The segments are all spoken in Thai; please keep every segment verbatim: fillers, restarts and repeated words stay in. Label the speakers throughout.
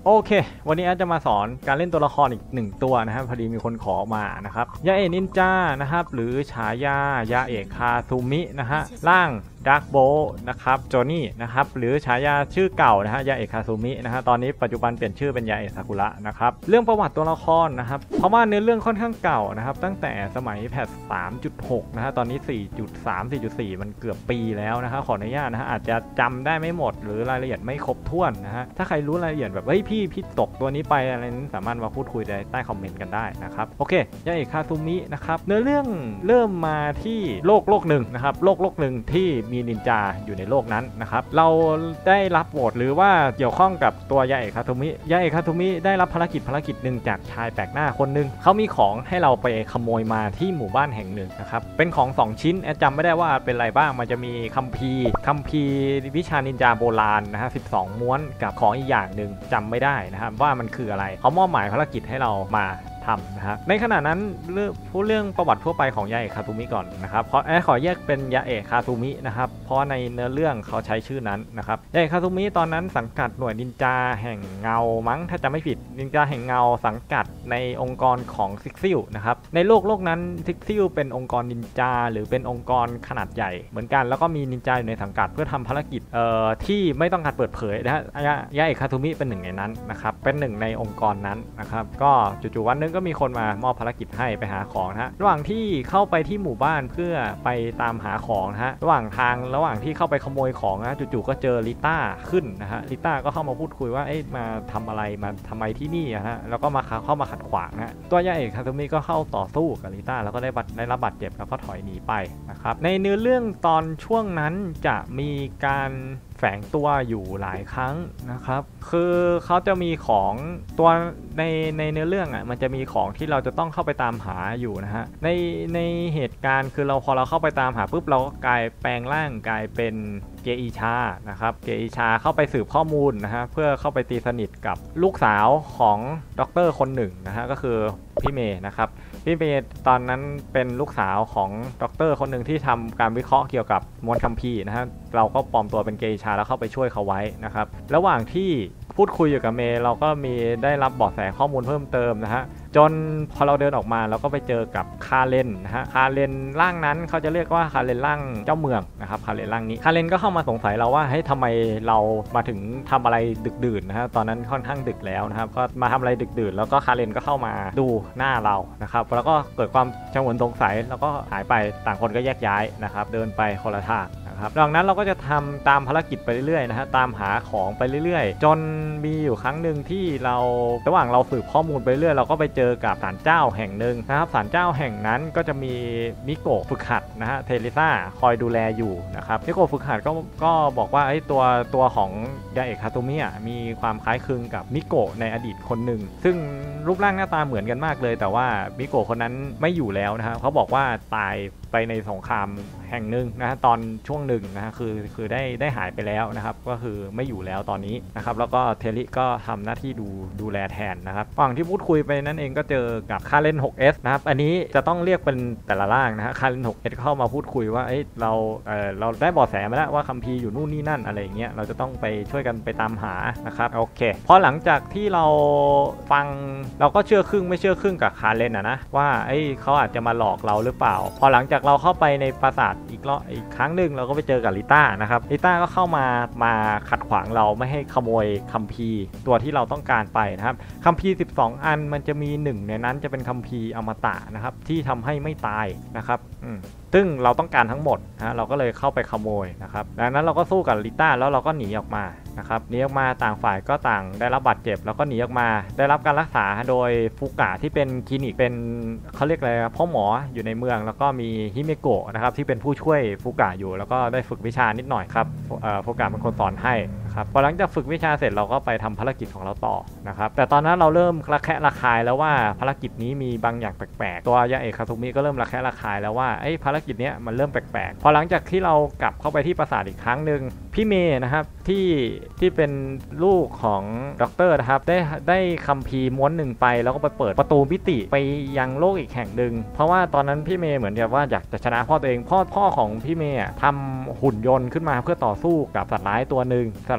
Speaker 1: โอเควันนี้แอดจะมาสอนการเล่นตัวละครอีกหนึ่งตัวนะครับพอดีมีคนขอมานะครับยาเอะนินจานะครับหรือฉายายาเอะคาซูมินะฮะร่างดาร์กโบนะครับโจนี่นะครับหรือฉายาชื่อเก่านะฮะยาเอะคาซูมินะฮะตอนนี้ปัจจุบันเปลี่ยนชื่อเป็นยาเอะซากุระนะครับเรื่องประวัติตัวละครนะครับเพราะว่าเนื้อเรื่องค่อนข้างเก่านะครับตั้งแต่สมัยแพท สามจุดหก นะฮะตอนนี้ สี่จุดสาม สี่จุดสี่ มันเกือบปีแล้วนะฮะขออนุญาตนะฮะอาจจะจำได้ไม่หมดหรือรายละเอียดไม่ครบถ้วนนะฮะถ้าใครรู้รายละเอียดแบบเฮ้ยพี่พี่ตกตัวนี้ไปอะไรนั้นสามารถมาพูดคุยได้ใต้คอมเมนต์กันได้นะครับโอเคยาเอะคาซูมินะครับเนื้อเรื่องเริ่มมาที่โลกโลกหนึ่งนะครับโลกโลกหนึ่งที่มีนินจาอยู่ในโลกนั้นนะครับเราได้รับโหวตหรือว่าเกี่ยวข้องกับตัวยาเอะคาซูมิยาเอะคาซูมิได้รับภารกิจภารกิจหนึ่งจากชายแปลกหน้าคนหนึ่งเขามีของให้เราไปขโมยมาที่หมู่บ้านแห่งหนึ่งนะครับเป็นของสองชิ้นแอดจำไม่ได้ว่าเป็นอะไรบ้างมันจะมีคัมภีร์คัมภีร์วิชานินจาโบราณนะฮะสิบสองม้วนกับของอีกอย่างหนึ่งจำไม่ได้นะครับว่ามันคืออะไรเขามอบหมายภารกิจให้เรามาทำนะฮะในขณะนั้นพูดเรื่องประวัติทั่วไปของยาเอะคาซูมิก่อนนะครับเพราะแอดขอแยกเป็นยาเอะคาซูมินะครับเพราะในเนื้อเรื่องเขาใช้ชื่อนั้นนะครับยาเอะคาซูมิตอนนั้นสังกัดหน่วยนินจาแห่งเงามั้งถ้าจำไม่ผิดนินจาแห่งเงาสังกัดในองค์กรของซิกซิลนะครับในโลกโลกนั้นซิกซิลเป็นองค์กรนินจาหรือเป็นองค์กรขนาดใหญ่เหมือนกันแล้วก็มีนินจาอยู่ในสังกัดเพื่อทำภารกิจเอ่อที่ไม่ต้องการเปิดเผยนะฮะยาเอะคาซูมิเป็นหนึ่งในนั้นนะครับเป็นหนึ่งในองค์กรนั้นนะครับก็จู่ๆวันนึงก็มีคนมามอบภารกิจให้ไปหาของนะฮะระหว่างที่เข้าไปที่หมู่บ้านเพื่อไปตามหาของนะฮะระหว่างทางระหว่างที่เข้าไปขโมยของนะจู่ๆก็เจอลิต้าขึ้นนะฮะลิต้าก็เข้ามาพูดคุยว่าเอ๊ะมาทำอะไรมาทำไมที่นี่อะฮะแล้วก็มาเข้ามาขัดขวางนะตัวยาเอะคาซูมิก็เข้าต่อสู้กับลิต้าแล้วก็ได้บัตรได้รับบาดเจ็บแล้วก็ถอยหนีไปนะครับในเนื้อเรื่องตอนช่วงนั้นจะมีการแฝงตัวอยู่หลายครั้งนะครับคือเขาจะมีของตัวในในเนื้อเรื่องอ่ะมันจะมีของที่เราจะต้องเข้าไปตามหาอยู่นะฮะในในเหตุการณ์คือเราพอเราเข้าไปตามหาปุ๊บเราก็กลายแปลงร่างกลายเป็นเกอิชานะครับเกอิชาเข้าไปสืบข้อมูลนะฮะเพื่อเข้าไปตีสนิทกับลูกสาวของด็อกเตอร์คนหนึ่งนะฮะก็คือพี่เมย์นะครับพี่เมย์ตอนนั้นเป็นลูกสาวของด็อกเตอร์คนหนึ่งที่ทำการวิเคราะห์เกี่ยวกับมวลคัมภีร์นะฮะเราก็ปลอมตัวเป็นเกอิชาแล้วเข้าไปช่วยเขาไว้นะครับระหว่างที่พูดคุยอยู่กับเมย์เราก็มีได้รับเบาะแสข้อมูลเพิ่มเติมนะฮะจนพอเราเดินออกมาเราก็ไปเจอกับคาเลนนะฮะคาเลนร่างนั้นเขาจะเรียกว่าคาเลนร่างเจ้าเมืองนะครับคาเลนร่างนี้คาเลนก็เข้ามาสงสัยเราว่าเฮ้ยทำไมเรามาถึงทำอะไรดึกดื่นนะฮะตอนนั้นค่อนข้างดึกแล้วนะครับก็มาทำอะไรดึกดื่นแล้วก็คาเลนก็เข้ามาดูหน้าเรานะครับแล้วก็เกิดความชงนสงสัยแล้วก็หายไปต่างคนก็แยกย้ายนะครับเดินไปคนละทางนะครับดังนั้นเราก็จะทำตามภารกิจไปเรื่อยๆนะฮะตามหาของไปเรื่อยๆจนมีอยู่ครั้งหนึ่งที่เราระหว่างเราสืบข้อมูลไปเรื่อยเราก็ไปเจอกับศาลเจ้าแห่งหนึ่งนะครับศาลเจ้าแห่งนั้นก็จะมีมิโกะฝึกหัดนะฮะเทเลซ่าคอยดูแลอยู่นะครับมิโกะฝึกหัดก็ก็บอกว่าไอ้ตัวตัวของยาเอะคาซูมิอ่ะมีความคล้ายคลึงกับมิโกะในอดีตคนหนึ่งซึ่งรูปร่างหน้าตาเหมือนกันมากเลยแต่ว่ามิโกะคนนั้นไม่อยู่แล้วนะฮะเขาบอกว่าตายไปในสงครามแห่งหนึ่งนะฮะตอนช่วงหนึ่งนะฮะคือคือได้ได้หายไปแล้วนะครับก็คือไม่อยู่แล้วตอนนี้นะครับแล้วก็เทลิก็ทำหน้าที่ดูดูแลแทนนะครับฝั่งที่พูดคุยไปนั่นเองก็เจอกับคาเลน หกเอส นะครับอันนี้จะต้องเรียกเป็นแต่ละร่างนะฮะคาเลน หกเอส เข้ามาพูดคุยว่าเอ้ยเราเออเราได้เบาะแสมาแล้วว่าคัมภีร์อยู่นู่นนี่นั่นอะไรอย่างเงี้ยเราจะต้องไปช่วยกันไปตามหานะครับโอเคพอหลังจากที่เราฟังเราก็เชื่อครึ่งไม่เชื่อครึ่งกับคาเลนอะนะว่าเอ้ยเขาอาจจะมาหลอกเราหรือเปล่าพอหลังจากเราเข้าไปในปราสาทอีกรอบอีกครั้งหนึ่งเราก็ไปเจอกับลิต้านะครับลิต้าก็เข้ามามาขัดขวางเราไม่ให้ขโมยคัมภีร์ตัวที่เราต้องการไปนะครับคัมภีร์สิบสองอันมันจะมีหนึ่งในนั้นจะเป็นคัมภีร์อมตะนะครับที่ทำให้ไม่ตายนะครับอืมซึ่งเราต้องการทั้งหมดนะเราก็เลยเข้าไปขโมยนะครับดังนั้นเราก็สู้กับลิต้าแล้วเราก็หนีออกมานะครับหนีออกมาต่างฝ่ายก็ต่างได้รับบาดเจ็บแล้วก็หนีออกมาได้รับการรักษาโดยฟุกะที่เป็นคลินิกเป็นเขาเรียกอะไรพ่อหมออยู่ในเมืองแล้วก็มีฮิเมโกะนะครับที่เป็นผู้ช่วยฟุกะอยู่แล้วก็ได้ฝึกวิชานิดหน่อยครับฟุกะเป็นคนสอนให้ครับพอหลังจากฝึกวิชาเสร็จเราก็ไปทำภารกิจของเราต่อนะครับแต่ตอนนั้นเราเริ่มระแคะระคายแล้วว่าภารกิจนี้มีบางอย่างแปลกๆตัวยาเอะคาซูมิก็เริ่มระแคะระคายแล้วว่าไอ้ภารกิจนี้มันเริ่มแปลกๆพอหลังจากที่เรากลับเข้าไปที่ปราสาทอีกครั้งหนึ่งพี่เมย์นะครับที่ที่เป็นลูกของด็อกเตอร์นะครับได้ได้คัมภีร์ม้วนหนึ่งไปแล้วก็ไปเปิดประตูมิติไปยังโลกอีกแห่งหนึ่งเพราะว่าตอนนั้นพี่เมย์เหมือนกับว่าอยากจะชนะพ่อตัวเองพ่อพ่อของพี่เมย์ทำหุ่นยนต์ขึ้นมาเพื่อต่อสู้กับสัตว์ร้ายตัวหนึ่งสัตว์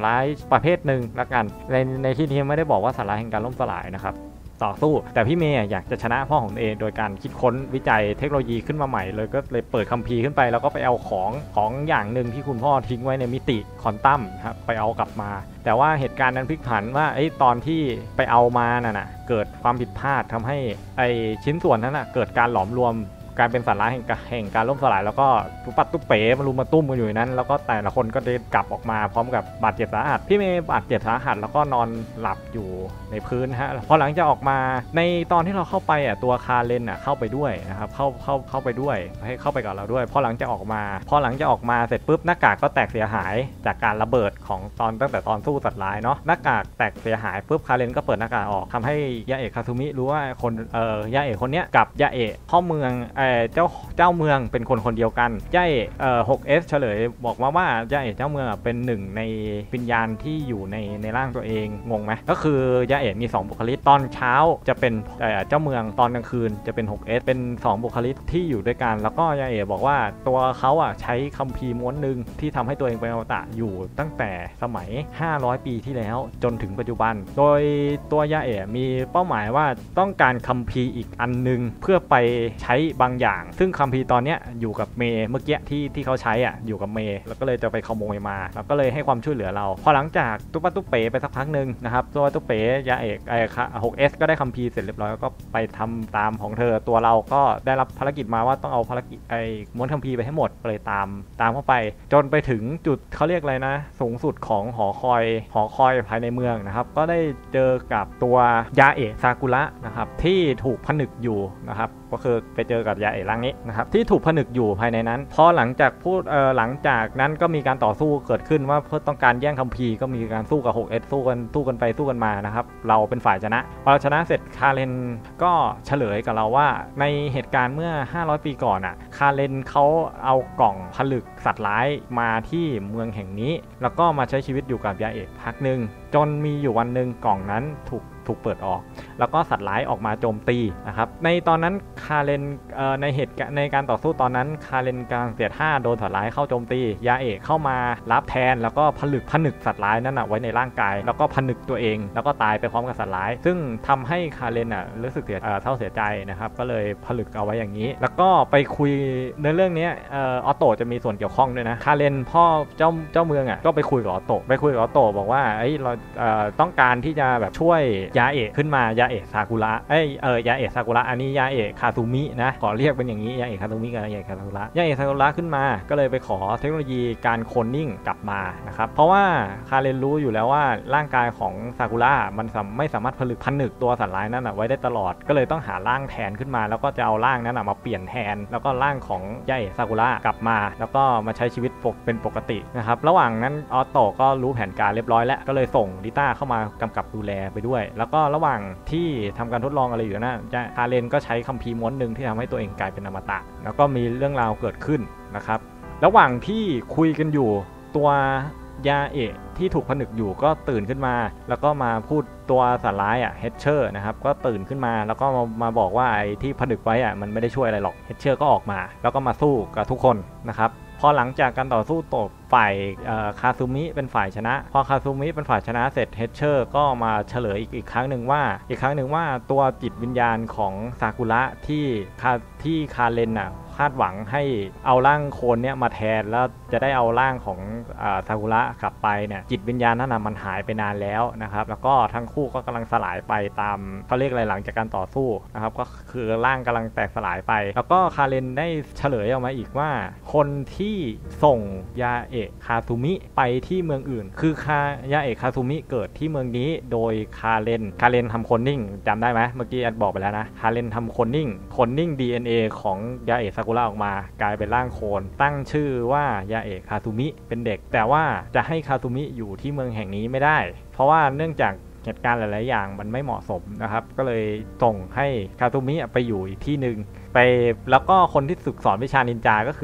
Speaker 1: ตว์ร้ายประเภทหนึ่งละกันในในที่นี้ไม่ได้บอกว่าสัตว์ร้ายแห่งการล่มสลายนะครับต่อสู้แต่พี่เมย์อยากจะชนะพ่อของเอโดยการคิดค้นวิจัยเทคโนโลยีขึ้นมาใหม่เลยก็เลยเปิดคัมภีร์ขึ้นไปแล้วก็ไปเอาของของอย่างหนึ่งที่คุณพ่อทิ้งไว้ในมิติควอนตัมครับไปเอากลับมาแต่ว่าเหตุการณ์นั้นพลิกผันว่าไอ้ตอนที่ไปเอามาน่ะนะเกิดความผิดพลาดทำให้ไอ้ชิ้นส่วนนั้นนะเกิดการหลอมรวมการเป็นสัตว์ร้ายแห่งแห่งการล่มสลายแล้วก็ตุปัดตุเป๋มารุมมาตุ้มกันอยู่นั้นแล้วก็แต่ละคนก็เดินกลับออกมาพร้อมกับบาดเจ็บสาหัสพี่เมย์บาดเจ็บสาหัสแล้วก็นอนหลับอยู่ในพื้นฮะพอหลังจากออกมาในตอนที่เราเข้าไปอ่ะตัวคาเลนอ่ะเข้าไปด้วยนะครับเข้าเข้าเข้าไปด้วยให้เข้าไปกับเราด้วยพอหลังจากออกมาพอหลังจากออกมาเสร็จปุ๊บหน้ากากก็แตกเสียหายจากการระเบิดของตอนตั้งแต่ตอนสู้สัตว์ร้ายเนาะหน้ากากแตกเสียหายปุ๊บคาเลนก็เปิดหน้ากากออกทำให้ยาเอะคาซุมิรู้ว่าคนเอ่อยาเอะคนเนี้ยกับยาเอะพ่อเมืองเอ่อเจ้าเจ้าเมืองเป็นคนคนเดียวกันยาเอะเอ่อ หกเอส เฉลยบอกมาว่ายาเอะเจ้าเมืองเป็นหนึ่งในวิญญาณที่อยู่ในในร่างตัวเองงงไหมก็คือยาเอะมีสองบุคลิกตอนเช้าจะเป็นเอ่อเจ้าเมืองตอนกลางคืนจะเป็น หกเอส เป็นสองบุคลิกที่อยู่ด้วยกันแล้วก็ยาเอะบอกว่าตัวเขาอ่ะใช้คัมภีร์ม้วนนึงที่ทำให้ตัวเองเป็นอมตะอยู่ตั้งแต่สมัยห้าร้อยปีที่แล้วจนถึงปัจจุบันโดยตัวยาเอะมีเป้าหมายว่าต้องการคัมภีร์อีกอันนึงเพื่อไปใช้บางอย่างซึ่งคัมภีร์ตอนเนี้ยอยู่กับเมย์เมื่อกี้ที่ที่เขาใช้อ่ะอยู่กับเมย์แล้วก็เลยจะไปขโมยมาแล้วก็เลยให้ความช่วยเหลือเราพอหลังจากตุ๊ปตุ๊เป๋ไปสักพักนึงนะครับตัวตุ๊เป๋ยาเอกไอ้ หกเอส ก็ได้คัมภีร์เสร็จเรียบร้อยแล้วก็ไปทำตามของเธอตัวเราก็ได้รับภารกิจมาว่าต้องเอาภารกิจไอ้ม้วนคัมภีร์ไปให้หมดเลยตามตามเข้าไปจนไปถึงจุดเขาเรียกอะไรนะสูงสุดของหอคอยหอคอยภายในเมืองนะครับก็ได้เจอกับตัวยาเอะซากุระนะครับที่ถูกผนึกอยู่นะครับก็คือไปเจอกับยาเอะร่างนี้นะครับที่ถูกผนึกอยู่ภายในนั้นพอหลังจากพูดเอ่อหลังจากนั้นก็มีการต่อสู้เกิดขึ้นว่าเพื่อต้องการแย่งคัมภีร์ก็มีการสู้กับ หกเอส สู้กันสู้กันไปสู้กันมานะครับเราเป็นฝ่ายชนะพอเราชนะเสร็จคาเรนก็เฉลยกับเราว่าในเหตุการณ์เมื่อห้าร้อยปีก่อนอ่ะคาเรนเขาเอากล่องผลึกสัตว์ร้ายมาที่เมืองแห่งนี้แล้วก็มาใช้ชีวิตอยู่กับยาเอกพักนึงจนมีอยู่วันหนึ่งกล่องนั้นถูกถูกเปิดออกแล้วก็สัตว์ร้ายออกมาโจมตีนะครับในตอนนั้นคาเรนในเหตุในการต่อสู้ตอนนั้นคาเรนกลางเสียท่าโดนสัตว์ร้ายเข้าโจมตียาเอกเข้ามารับแทนแล้วก็ผลึกผนึกสัตว์ร้ายนั้นไว้ในร่างกายแล้วก็ผนึกตัวเองแล้วก็ตายไปพร้อมกับสัตว์ร้ายซึ่งทำให้คาเรนอ่ะรู้สึกเสียเท่าเสียใจนะครับก็เลยผลึกเอาไว้อย่างนี้แล้วก็ไปคุยในเรื่องนี้ออโต้จะมีส่วนเกี่ยวข้องด้วยนะคาเรนพ่อเจ้าเจ้าเมืองอ่ะก็ไปคุยกับออโต้ไปคุยกับออโต้บอกว่าเอ้ยเราต้องการที่จะแบบช่วยยาเอะขึ้นมายาเอะซากุระเอ้ยเออยาเอะซากุระอันนี้ยาเอะคาซูมินะขอเรียกเป็นอย่างนี้ยาเอะคาซูมิกับยาเอะซากุระยาเอะซากุระขึ้นมาก็เลยไปขอเทคโนโลยีการโคลนนิ่งกลับมานะครับเพราะว่าคาเรนรู้อยู่แล้วว่าร่างกายของซากุระมันไม่สามารถผลึกผนึกตัวสัตว์ร้ายนั้นไว้ได้ตลอดก็เลยต้องหาร่างแทนขึ้นมาแล้วก็จะเอาร่างนั้นมาเปลี่ยนแทนแล้วก็ร่างของยาเอะซากุระกลับมาแล้วก็มาใช้ชีวิตเป็นปกตินะครับระหว่างนั้นออโต้ก็รู้แผนการเรียบร้อยแล้วก็เลยส่งลิต้าเข้ามากำกับดูแลไปด้วยแล้วก็ระหว่างที่ทำการทดลองอะไรอยู่นะคาเรนก็ใช้คัมภีร์ม้วนหนึ่งที่ทำให้ตัวเองกลายเป็นอมตะแล้วก็มีเรื่องราวเกิดขึ้นนะครับระหว่างที่คุยกันอยู่ตัวยาเอะที่ถูกผนึกอยู่ก็ตื่นขึ้นมาแล้วก็มาพูดตัวสัตว์ร้ายอ่ะเฮดเชอร์นะครับก็ตื่นขึ้นมาแล้วก็มามาบอกว่าไอ้ที่ผนึกไว้อ่ะมันไม่ได้ช่วยอะไรหรอกเฮดเชอร์ก็ออกมาแล้วก็มาสู้กับทุกคนนะครับพอหลังจากการต่อสู้ตบฝ่ายคาซูมิเป็นฝ่ายชนะพอคาซูมิเป็นฝ่ายชนะเสร็จเฮดเชอร์ก็มาเฉลยอีกอีกครั้งหนึ่งว่าอีกครั้งหนึ่งว่าตัวจิตวิญญาณของซากุระที่คาที่คาเรนอ่ะคาดหวังให้เอาร่างโคลนเนี้ยมาแทนแล้วจะได้เอาร่างของซากุระกลับไปเนี่ยจิตวิญญาณนั้นมันหายไปนานแล้วนะครับแล้วก็ทั้งคู่ก็กำลังสลายไปตามเขาเรียกอะไรหลังจากการต่อสู้นะครับก็คือร่างกำลังแตกสลายไปแล้วก็คาเรนได้เฉลยออกมาอีกว่าคนที่ส่งยาเอะคาซูมิไปที่เมืองอื่นคือคายาเอะคาซูมิเกิดที่เมืองนี้โดยคาเรนคาเรนทำโคลนนิ่งจำได้ไหมเมื่อกี้แอดบอกไปแล้วนะคาเรนทำโคลนนิ่งโคลนนิ่ง ดี เอ็น เอ ของยาเอะซากุระออกมากลายเป็นร่างโคลนตั้งชื่อว่ายาเอะคาซูมิเป็นเด็กแต่ว่าจะให้คาซูมิอยู่ที่เมืองแห่งนี้ไม่ได้เพราะว่าเนื่องจากเหตุการณ์หลายๆอย่างมันไม่เหมาะสมนะครับก็เลยส่งให้คาซูมิไปอยู่อีกที่หนึ่งไปแล้วก็คนที่ฝึกสอนวิชานินจาก็คือ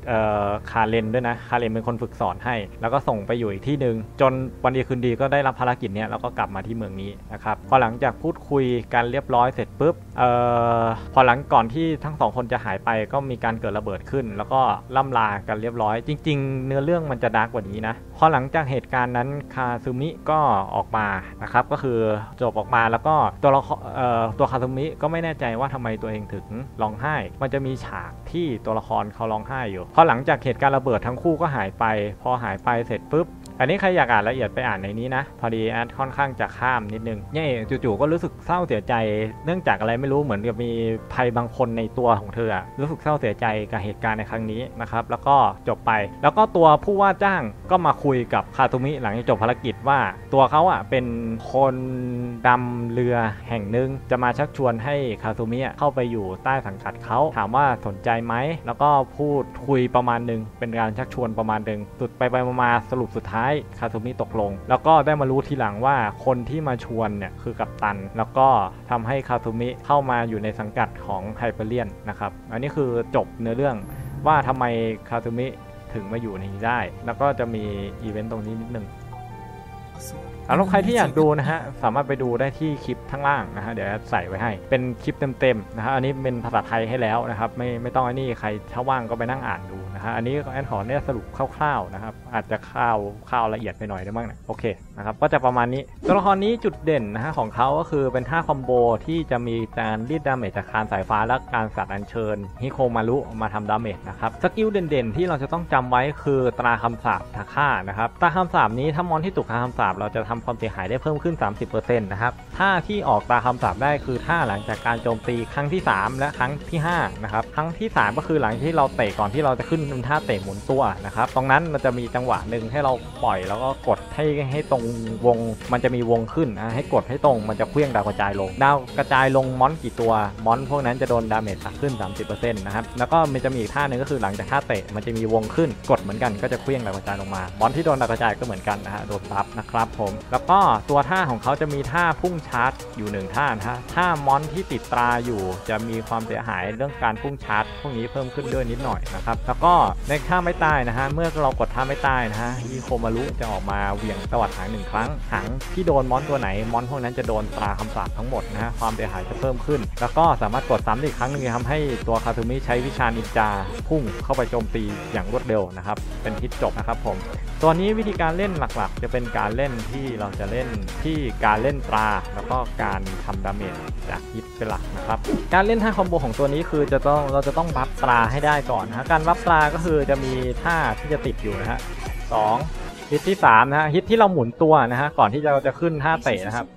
Speaker 1: คาเรนด้วยนะคาเรนเป็นคนฝึกสอนให้แล้วก็ส่งไปอยู่อีกที่หนึ่งจนวันดีคืนดีก็ได้รับภารกิจเนี้ยแล้วก็กลับมาที่เมืองนี้นะครับพอหลังจากพูดคุยกันเรียบร้อยเสร็จปุ๊บเอ่อพอหลังก่อนที่ทั้งสองคนจะหายไปก็มีการเกิดระเบิดขึ้นแล้วก็ล่ำลากันเรียบร้อยจริงๆเนื้อเรื่องมันจะดาร์กกว่านี้นะพอหลังจากเหตุการณ์นั้นคาซึมิก็ออกมานะครับก็คือจบออกมาแล้วก็ตัวละครเอ่อตัวคาซึมิก็ไม่แน่ใจว่าทำไมตัวเองถึงร้องไห้มันจะมีฉากที่ตัวละครเขาร้องไห้อยู่พอหลังจากเหตุการณ์ระเบิดทั้งคู่ก็หายไปพอหายไปเสร็จปุ๊บอันนี้ใครอยากอ่านละเอียดไปอ่านในนี้นะพอดีแอดค่อนข้างจะข้ามนิดนึงเนี่ยจู่ๆก็รู้สึกเศร้าเสียใจเนื่องจากอะไรไม่รู้เหมือนกับมีภัยบางคนในตัวของเธอรู้สึกเศร้าเสียใจกับเหตุการณ์ในครั้งนี้นะครับแล้วก็จบไปแล้วก็ตัวผู้ว่าจ้างก็มาคุยกับคาซุมิหลังจากจบภารกิจว่าตัวเขาอ่ะเป็นคนดำเรือแห่งหนึ่งจะมาชักชวนให้คาซุมิเข้าไปอยู่ใต้สังกัดเขาถามว่าสนใจไหมแล้วก็พูดคุยประมาณนึงเป็นการชักชวนประมาณนึงสุดไปไปมาสรุปสุดท้ายคาซุมิตกลงแล้วก็ได้มารู้ทีหลังว่าคนที่มาชวนเนี่ยคือกัปตันแล้วก็ทำให้คาซุมิเข้ามาอยู่ในสังกัดของไฮเปอร์เลียนนะครับอันนี้คือจบเนื้อเรื่องว่าทำไมคาซุมิถึงมาอยู่ในนี้ได้แล้วก็จะมีอีเวนต์ตรงนี้นิดนึงสำหรับใครที่อยากดูนะฮะสามารถไปดูได้ที่คลิปข้างล่างนะฮะเดี๋ยวใส่ไว้ให้เป็นคลิปเต็มๆนะฮะอันนี้เป็นภาษาไทยให้แล้วนะครับไม่ไม่ต้องอันนี้ใครถ้าว่างก็ไปนั่งอ่านดูนะฮะอันนี้แอนขอเนี่ยสรุปคร่าวๆนะครับอาจจะข้าวข้าวละเอียดไปหน่อยได้บ้างนะโอเคนะครับก็จะประมาณนี้ตัวละครนี้จุดเด่นนะฮะของเขาก็คือเป็นท่าคอมโบที่จะมีการรีดดาเมจจากคานสายฟ้าและการสัตว์อัญเชิญฮิโคมารุมาทำดาเมจนะครับสกิลเด่นๆที่เราจะต้องจำไว้คือตราคำสาปทาค่านะครับตราคำสาปนี้ถ้ามอนที่ถูกตราคำสาปเราจะทำความเสียหายได้เพิ่มขึ้น สามสิบเปอร์เซ็นต์ นะครับท่าที่ออกตราคำสาปได้คือท่าหลังจากการโจมตีครั้งที่สามและครั้งที่ห้านะครับครั้งที่สามก็คือหลังที่เราเตะก่อนที่เราจะขึ้นท่าเตะหมุนตัวนะครับตรงนั้นมันจะมีจังหวะหนึ่งให้เราปล่อยแล้วก็กดให้ให้ตรงวงมันจะมีวงขึ้นนะให้กดให้ตรงมันจะเคลื่องดาวกระจายลงดาวกระจายลงมอนกี่ตัวมอนพวกนั้นจะโดนดาเมจขึ้น สามสิบเปอร์เซ็นต์ นะครับแล้วก็มันจะมีอีกท่าหนึ่งก็คือหลังจากท่าเตะมันจะมีวงขึ้นกดเหมือนกันก็จะเคลื่องดาวกระจายลงมามอนที่โดนดาวกระจายก็เหมือนกันนะฮะโดนซับนะครับผมแล้วก็ตัวท่าของเขาจะมีท่าพุ่งชาร์จอยู่หนึ่งท่านะฮะท่ามอนที่ติดตราอยู่จะมีความเสียหายเรื่องการพุ่งชาร์จพวกนี้เพิ่มขึ้นด้วยนิดหน่อยนะครับแล้วก็ในท่าไม่ตายนะฮะเมื่อเรากดท่าไม่ตายนะฮะฮิโคมารุจะออกมาเหวี่ยงตวัดหางหนึ่งครั้งหางที่โดนมอนตัวไหนมอนพวกนั้นจะโดนตราคำสาปทั้งหมดนะฮะความเสียหายจะเพิ่มขึ้นแล้วก็สามารถกดซ้ำอีกครั้งนึงทำให้ตัวคาซุมิใช้วิชานินจาพุ่งเข้าไปโจมตีอย่างรวดเร็วนะครับเป็นฮิตจบนะครับผมตัวนี้วิธีการเล่นหลักๆจะเป็นการเล่นที่เราจะเล่นที่การเล่นตราแล้วก็การทำดาเมจจากฮิตเป็นหลักนะครับการเล่นท่าคอมโบของตัวนี้คือจะต้องเราจะต้องบัฟตราให้ได้ก่อนนะการบัฟตราก็คือจะมีท่าที่จะติดอยู่นะฮะสองฮิตที่สามนะฮะฮิตที่เราหมุนตัวนะฮะก่อนที่เราจะขึ้นท่าเตะนะครับ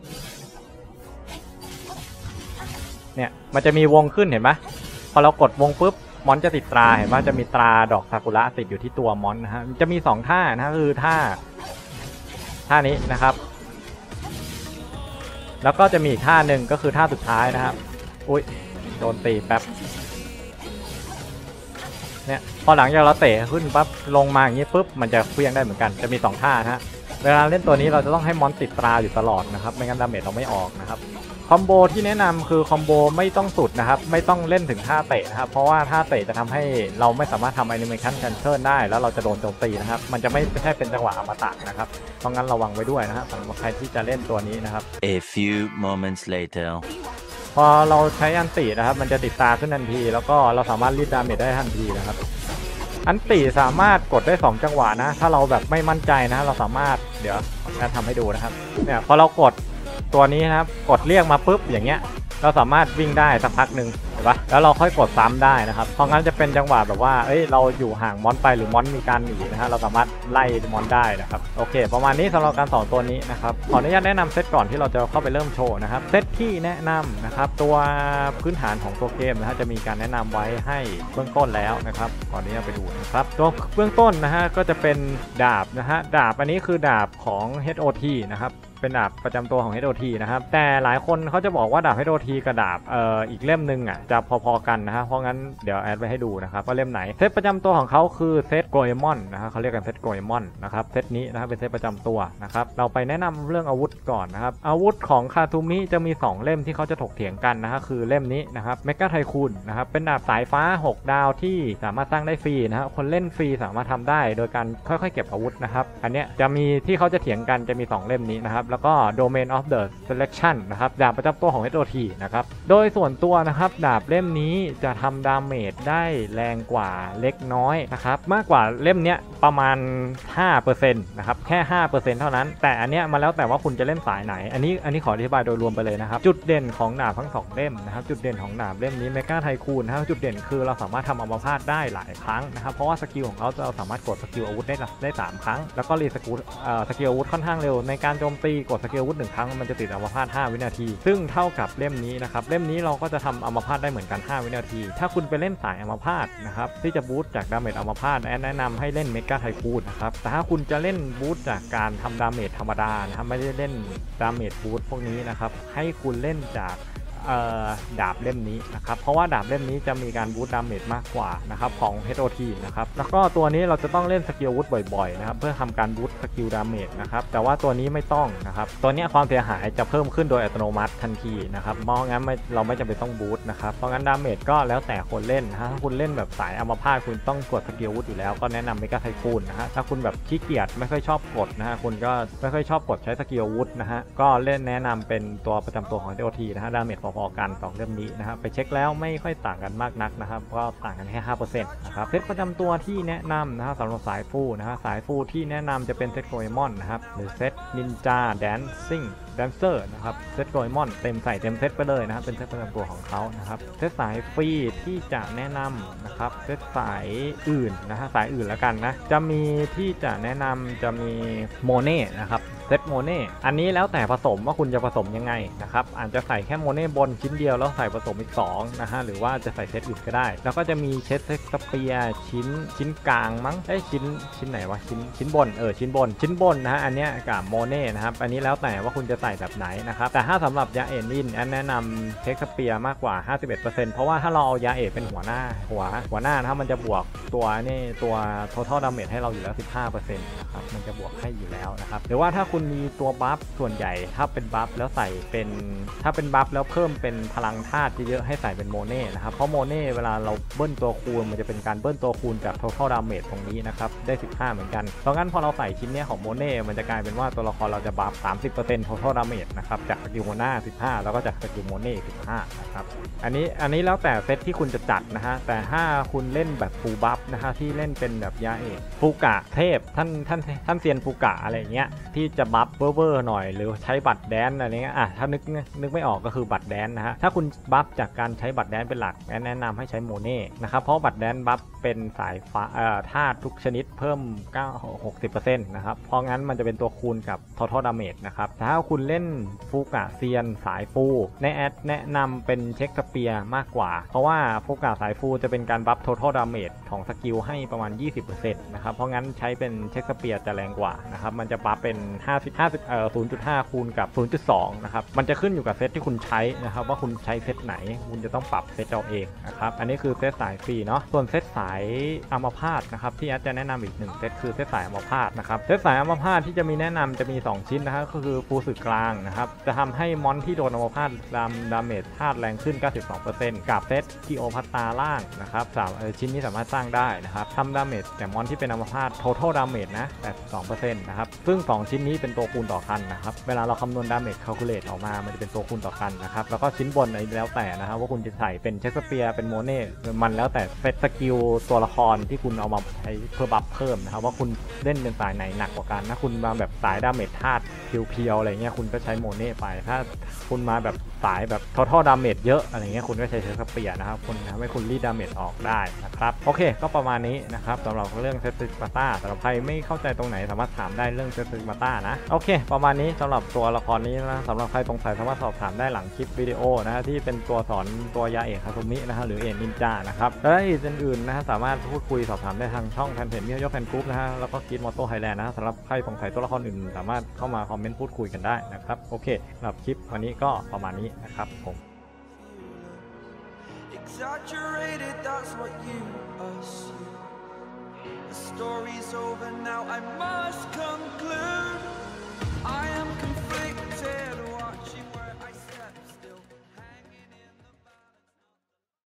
Speaker 1: เนี่ยมันจะมีวงขึ้นเห็นไหมพอเรากดวงปุ๊บมอนจะติดตราเห็นว่าจะมีตราดอกซากุระติดอยู่ที่ตัวมอนนะฮะจะมีสองท่านะคือท่าท่านี้นะครับแล้วก็จะมีอีกท่าหนึ่งก็คือท่าสุดท้ายนะครับอุ้ยโดนตีแป๊บเนี่ยพอหลังจากเราเตะขึ้นปั๊บลงมาอย่างนี้ปุ๊บมันจะเคลื่อนได้เหมือนกันจะมีสองท่านะฮะเวลาเล่นตัวนี้เราจะต้องให้มอนติดตราอยู่ตลอดนะครับไม่งั้นดาเมจเราไม่ออกนะครับคอมโบที่แนะนำคือคอมโบไม่ต้องสุดนะครับไม่ต้องเล่นถึงท่าเตะนะครับเพราะว่าท่าเตะจะทำให้เราไม่สามารถทำแอนิเมชันแคนเซิลได้แล้วเราจะโดนโจมตีนะครับมันจะไม่ใช่เป็นจังหวะอมตะนะครับต้องงั้นระวังไว้ด้วยนะครับสำหรับใครที่จะเล่นตัวนี้นะครับ
Speaker 2: A few moments later
Speaker 1: พอเราใช้อันตินะครับมันจะติดตาขึ้นทันทีแล้วก็เราสามารถรีดดาเมจได้ทันทีนะครับอันติสามารถกดได้สองจังหวะนะถ้าเราแบบไม่มั่นใจนะเราสามารถเดี๋ยวจะทำให้ดูนะครับเนี่ยพอเรากดตัวนี้นะครับกดเรียกมาปุ๊บอย่างเงี้ยเราสามารถวิ่งได้สักพักหนึ่งเห็นปะแล้วเราค่อยกดซ้ำได้นะครับเพราะงั้นจะเป็นจังหวะแบบว่าเอ้ยเราอยู่ห่างมอนไปหรือมอนมีการหนีนะฮะเราสามารถไล่มอนได้นะครับโอเคประมาณนี้สำหรับการสอนตัวนี้นะครับขออนุญาตแนะนำเซตก่อนที่เราจะเข้าไปเริ่มโชว์นะครับเซตที่แนะนำนะครับตัวพื้นฐานของตัวเกมนะฮะจะมีการแนะนำไว้ให้เบื้องต้นแล้วนะครับก่อนนี้เราไปดูนะครับตัวเบื้องต้นนะฮะก็จะเป็นดาบนะฮะดาบอันนี้คือดาบของ เอช โอ ที นะครับเป็นดาบประจำตัวของ เอช โอ ที นะครับแต่หลายคนเขาจะบอกว่าดาบ เอช โอ ที กับดาบเอ่ออีกเล่มนึงอ่ะจะพอๆกันนะฮะเพราะงั้นเดี๋ยวแอดไว้ให้ดูนะครับว่าเล่มไหนเซตประจำตัวของเขาคือเซตโกเอมอนนะฮะเขาเรียกกันเซตโกเอมอนนะครับเซตนี้นะครับเป็นเซตประจำตัวนะครับเราไปแนะนำเรื่องอาวุธก่อนนะครับอาวุธของคาทูมิจะมีสองเล่มที่เขาจะถกเถียงกันนะฮะคือเล่มนี้นะครับเมกาไทคูนนะครับเป็นดาบสายฟ้าหกดาวที่สามารถสร้างได้ฟรีนะฮะคนเล่นฟรีสามารถทำได้โดยการค่อยๆเก็บอาวุธนะครับอันเนี้ยจะมีที่เขาจะเถียงกันจะมีสองเล่มนี้นะครับแล้วก็ Domain of the Selection นะครับดาบประจำตัวของ เอช โอ ที นะครับโดยส่วนตัวนะครับดาบเล่มนี้จะทำดาเมจได้แรงกว่าเล็กน้อยนะครับมากกว่าเล่มเนี้ยประมาณ ห้าเปอร์เซ็นต์ นะครับแค่ ห้าเปอร์เซ็นต์ เท่านั้นแต่อันเนี้ยมาแล้วแต่ว่าคุณจะเล่นสายไหนอันนี้อันนี้ขออธิบายโดยรวมไปเลยนะครับจุดเด่นของดาบทั้งสองเล่มนะครับจุดเด่นของดาบเล่มนี้เมกาไทคูนนะครับจุดเด่นคือเราสามารถทำอัมพาตได้หลายครั้งนะครับเพราะว่าสกิลของเขาเราสามารถกดสกิลอาวุธได้ได้สามครั้งแล้วก็รีสกิลเอ่อสกิลอาวุธค่อนข้างเร็วในการโจมตีกดสกิลอาวุธหนึ่งครั้งมันจะติดอัมพาตห้าวินาทีซึ่งเท่ากับเล่มนี้นะครับเล่มนี้เราก็จะทำอัมพาตได้เหมือนกันห้าวินาทีถ้าคุณไปเล่นสายอัมพาตนะครับที่จะบูสต์จากดาเมจอัมพาตแนะนำให้เล่นเมกาไทคูนนะครับแต่ถ้าคุณจะเล่นบูสต์จากการทำดาเมจธรรมดานะครับไม่ได้เล่นดาเมจบูสต์พวกนี้นะครับให้คุณเล่นจากดาบเล่มนี้นะครับเพราะว่าดาบเล่มนี้จะมีการบูสต์ดาเมจมากกว่านะครับของ เอช โอ ที นะครับแล้วก็ตัวนี้เราจะต้องเล่นสกิลอาวุธบ่อยๆนะครับเพื่อทำการบูสต์สกิลดาเมจนะครับแต่ว่าตัวนี้ไม่ต้องนะครับตัวนี้ความเสียหายจะเพิ่มขึ้นโดยอัตโนมัติทันทีนะครับเพราะงั้นเราไม่จำเป็นต้องบูสต์นะครับเพราะงั้นดาเมจก็แล้วแต่คนเล่นนะถ้าคุณเล่นแบบสายอัมพาตคุณต้องกดสกิลอาวุธอยู่แล้วก็แนะนำเมกาไทคูนนะฮะถ้าคุณแบบขี้เกียจไม่ค่อยชอบกดนะฮะคุณก็ไม่ค่อยชอบกดใช้สกิลอาวุธนะฮะก็เล่นแนะนำเป็นตัวประจำตัวของ เอช โอ ที นะฮะดาเมจพอๆกันสองเล่มนี้นะครับไปเช็คแล้วไม่ค่อยต่างกันมากนักนะครับก็ต่างกันแค่ ห้าเปอร์เซ็นต์ นะครับเซตประจำตัวที่แนะนำนะครับสำหรับสายฟูนะฮะสายฟูที่แนะนำจะเป็นเซตโกเอมอนนะครับหรือเซตนินจาแดนซิ่งแดนเซอร์นะครับเซตโกเอมอนเต็มใส่เต็มเซตไปเลยนะครับเป็นเซตประจำตัวของเขานะครับเซตสายฟรีที่จะแนะนำนะครับเซตสายอื่นนะฮะสายอื่นแล้วกันนะจะมีที่จะแนะนำจะมีโมเน่นะครับเซตโมเน่อันนี้แล้วแต่ผสมว่าคุณจะผสมยังไงนะครับอาจจะใส่แค่โมเน่บนชิ้นเดียวแล้วใส่ผสมอีกสองนะฮะหรือว่าจะใส่เซตอื่นก็ได้แล้วก็จะมีเซตสเปียร์ชิ้นชิ้นกลางมั้งไอ้ชิ้นชิ้นไหนวะชิ้นชิ้นบนเออชิ้นบนชิ้นบนนะฮะอันเนี้ยกับโมเน่นะครับอันนี้แล้วแต่ว่าคุณจะใส่แบบไหนนะครับแต่ถ้าสำหรับยาเอนินอันแนะนำเซตสเปียร์มากกว่า ห้าสิบเอ็ดเปอร์เซ็นต์ เพราะว่าถ้าเราเอายาเอเป็นหัวหน้าหัวหัวหน้านะครับมันจะบวกตัวนี่ตัว total damage ให้เราอยู่แล้ว สิบห้าเปอร์เซ็นต์ นะครับมันจะบวกให้อยู่แล้วนะครับหรือว่าถ้าคุณมีตัวบัฟส่วนใหญ่ถ้าเป็นบัฟแล้วใส่เป็นถ้าเป็นบัฟแล้วเพิ่มเป็นพลังธาตุเยอะๆให้ใส่เป็นโมเน่นะครับเพราะโมเน่เวลาเราเบิ้ลตัวคูณมันจะเป็นการเบิ้ลตัวคูณจาก total damage ตรงนี้นะครับได้สิบห้าเหมือนกันเพราะงั้นพอเราใส่ชิ้นนี้ของโมเน่มันจะกลายเป็นว่าตัวละครเราจะบัฟ สามสิบเปอร์เซ็นต์ total damage นะครับจากสกิลหัวหน้าสิบห้าแล้วก็จากสกิลโมเน่สิบห้านะครับอันนี้อันนี้แล้วแต่เซตที่คุณจะจัดนะฮะแต่ถ้าคุณเล่นแบบฟูลบัฟนะฮะที่เล่นเป็นแบบยาเอกฟูกะเทพท่านท่านท่านเซียนฟูกะอะไรเงี้ยที่จะบัฟเวอร์ๆหน่อยหรือใช้บัตรแดนอะไรเงี้ยอ่ะถ้านึกนึกไม่ออกก็คือบัตรแดนนะฮะถ้าคุณบัฟจากการใช้บัตรแดนเป็นหลักแนะนำให้ใช้โมเน่นะครับเพราะบัตรแดนบัฟเป็นสายฟ้าเอ่อธาตุทุกชนิดเพิ่มเก้า หกสิบเปอร์เซ็นต์ นะครับเพราะงั้นมันจะเป็นตัวคูณกับ total damage นะครับถ้าคุณเล่นฟูกะเซียนสายฟูในแอดแนะนำเป็นเช็คสเปียร์มากกว่าเพราะว่าฟูกะสายฟูจะเป็นการบัฟ total damage ของสกิลให้ประมาณ ยี่สิบเปอร์เซ็นต์ นะครับเพราะงั้นใช้เป็นเช็คสเปียร์จะแรงกว่านะครับมันจะบัฟเป็นห้าสิบ ห้าสิบเอ่อ ศูนย์จุดห้า คูณกับ ศูนย์จุดสอง นะครับมันจะขึ้นอยู่กับเซตที่คุณใช้นะครับว่าคุณใช้เซตไหนคุณจะต้องปรับเซตเอาเองนะครับอันนี้คือเซตสายฟรีเนาะส่วนเซตสายอัมพาตนะครับที่แอดจะแนะนำอีกหนึ่งเซตคือเซตสายอัมพาตนะครับเซตสายอัมพาตที่จะมีแนะนำจะมีสองชิ้นนะครับก็คือฟูสึกกลางนะครับจะทำให้มอนที่โดนอัมพาตดามดาเมจธาตุแรงขึ้น เก้าสิบสองเปอร์เซ็นต์ กับเซตกิโอพัตตาล่างนะครับสามชิ้นนี้สามารถสร้างได้นะครับทำดาเมจแต่มอนที่เป็นอัมพาต total damage นะ แปดสิบสองเปอร์เซ็นต์ นะครับซึ่งสองชิ้นนี้เป็นตัวคูณต่อคันนะครับเวลาเราคำนวณ damage calculate ออกมามันจะเป็นตัวคูณต่อคันนะครับแล้วก็ชิ้นบนอะไรแล้วแต่นะครับว่าคุณจะใส่เป็นเชคสเปียร์เป็นโมเน่มันแล้วแต่เซตสกิลตัวละครที่คุณเอามาใช้เพื่อบัฟเพิ่มนะครับว่าคุณเล่นเป็นสายไหนหนักกว่ากันถ้าคุณมาแบบสายดาเมจธาตุเพียวๆอะไรเงี้ยคุณก็ใช้โมเน่ไปถ้าคุณมาแบบสายแบบ total damage เยอะอะไรเงี้ยคุณก็ใช้เชคสเปียร์นะครับคุณทำให้คุณรีดดาเมจออกได้นะครับโอเคก็ประมาณนี้นะครับสำหรับเรื่องเซตสปาร์ตาสำหรับใครไม่เข้าใจตรงไหนสามารถถามได้เรื่องเซซึมาต้านะโอเคประมาณนี้สำหรับตัวละครนี้นะสำหรับใครสงสัยสามารถสอบถามได้หลังคลิปวิดีโอนะฮะที่เป็นตัวสอนตัวยาเอกคาซุมินะฮะหรือเอ็นนินจานะครับและอื่นๆนะฮะสามารถพูดคุยสอบถามได้ทางช่องแฟนเพจมิโยโยแฟนกรุ๊ปนะฮะแล้วก็คิดมอโต้ไฮแลนด์นะสำหรับใครสงสัยตัวละครอื่นสามารถเข้ามาคอมเมนต์พูดคุยกันได้นะครับโอเคสำหรับคลิปวันนี้ก็ประมาณนี้นะครับผม
Speaker 3: Exaggerated, that's what you assume. The story's over now, I must